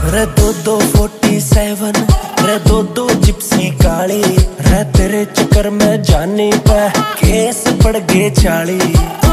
रे 2-2-47 रे 2-2 जिप्सी काली रे तेरे चक्कर में जानी पे केस पड़ गए 40।